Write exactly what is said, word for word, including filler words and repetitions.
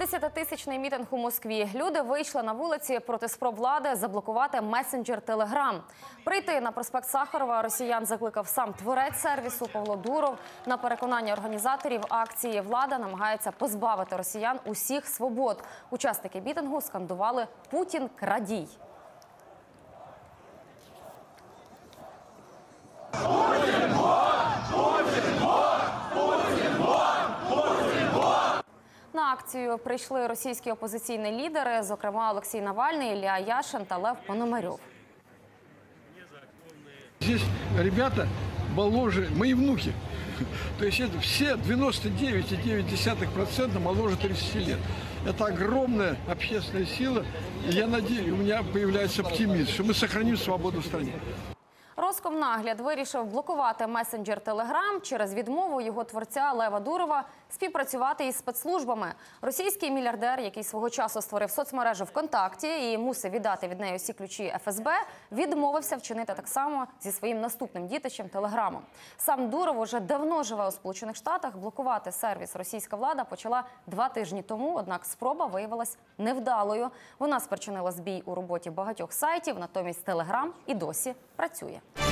Десятитисячний мітинг у Москві. Люди вийшли на вулиці проти спроб влади заблокувати месенджер Телеграм. Прийти на проспект Сахарова росіян закликав сам творець сервісу Павло Дуров. На переконання організаторів акції влада намагається позбавити росіян усіх свобод. Учасники мітингу скандували «Путін – крадій». На акцію прийшли російські опозиційні лідери, зокрема Олексій Навальний, Ілля Яшин та Лев Пономарьов. Здесь ребята моложе, мои внуки. То есть это все девяносто девять и девять десятых процента моложе тридцати лет. Это огромная общественная сила. И я надеюсь, у меня появляется оптимизм, что мы сохраним свободу в стране. Роскомнагляд вирішив блокувати месенджер Телеграм через відмову його творця Лева Дурова співпрацювати із спецслужбами. Російський мільярдер, який свого часу створив соцмережу ВКонтакті і мусив віддати від неї усі ключі еф ес бе, відмовився вчинити так само зі своїм наступним дітищем Телеграмом. Сам Дуров уже давно живе у Сполучених Штатах. Блокувати сервіс російська влада почала два тижні тому, однак спроба виявилась невдалою. Вона спричинила збій у роботі багатьох сайтів, натомість Телеграм і досі працює.